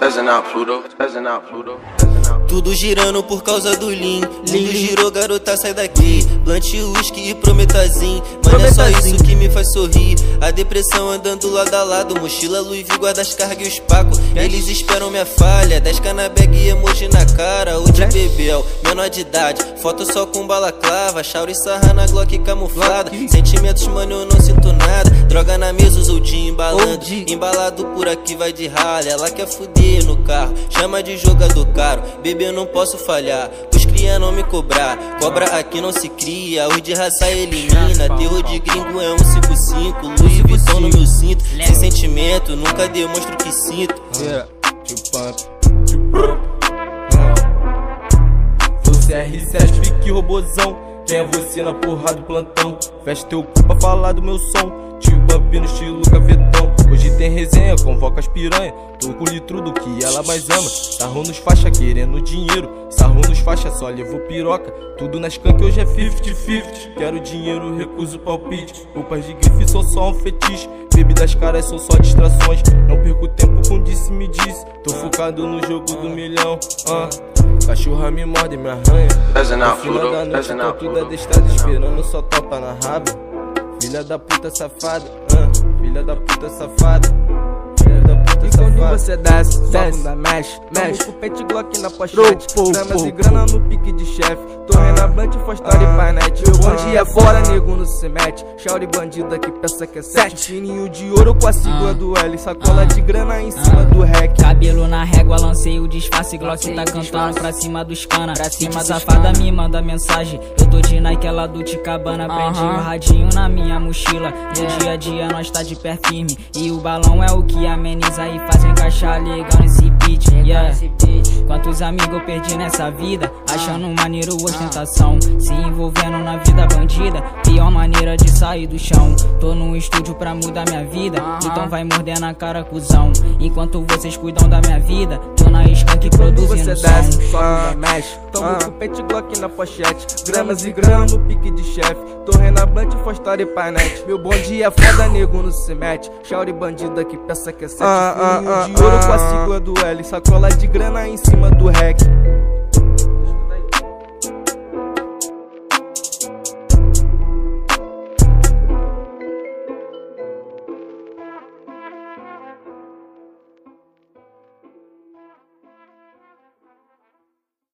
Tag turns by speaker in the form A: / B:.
A: Peasing out Pluto.
B: Tudo girando por causa do Lean. Mundo girou, garota, sai daqui. Blunt, whisky e prometazin. Mano, é só isso que me faz sorrir. A depressão andando lado a lado. Mochila, Louis V, guarda as cargas e os pacos. Eles esperam minha falha. 10k na bag e emoji na cara. O de bebel, menor de idade. Foto só com balaclava. Shauri sarra na Glock camuflada. Sentimentos, mano, eu não sinto nada. Droga na mesa, usou de embalando. Embalado por aqui vai de ralha. Ela quer fuder no carro. Chama de jogador caro. Bebê, eu não posso falhar, os cria não me cobrar. Cobra aqui não se cria, os de raça elimina. Terror de gringo é 155, Louis Vuitton no meu cinto. Sem sentimento, nunca demonstro que sinto.
C: Você é R7, pique robozão. Quem é você na porra do plantão? Fecha teu cu pra falar do meu som. Tio Bump no estilo gavetão. Hoje tem resenha, convoca as piranha. Tô com litro do que ela mais ama. Sarrou nos faixa querendo dinheiro. Sarrou nos faixa, só levou piroca. Tudo nas skunk hoje é 50-50. Quero dinheiro, recuso palpite. Roupas de grife são só um fetiche. Bebidas caras são só distrações. Não perco tempo com disse-me disse. Tô focado no jogo do milhão. Cachorra me morde, me arranha. No final da noite tô tudo adestrado, esperando só topa na raba. Filha da puta safada, filha da puta safada, filha da puta safada. E quando você desce, bunda mexe, mexe. Com pente Glock na pochete, gramas e grana no pique de chefe. Torre na blunt, Fostar e painete. Meu bonde é fora, nego não se mete. Shauri bandida que pensa que é 7. Fininho de ouro com a sigla do L. Sacola de grana em cima do rec.
D: Cabelo na régua, lancei o disfarce. Glock tá cantando pra cima dos cana. Pra cima safada me manda mensagem. Eu tô de Nike, ela do Ticabana. Prendi o radinho na minha mochila. No dia a dia nós tá de pé firme. E o balão é o que ameniza e faz encaixar legal nesse beat. Quantos amigos eu perdi nessa vida, achando maneiro ostentação, se envolvendo na vida bandida, pior maneira de sair do chão. Tô no estúdio pra mudar minha vida, então vai morder na cara, cuzão. Enquanto vocês cuidam da minha vida, tô na skunk produzindo
C: você desce, sobe, mexe. Tamo com pente Glock na pochete, gramas e grana no pique de chefe. Torre na blunt, Fostar e painete. Meu bonde é foda, nego no se mete. Shauri bandida que pensa que é 7. Fininho de ouro com a sigla do L. Sacola de grana em cima do rec.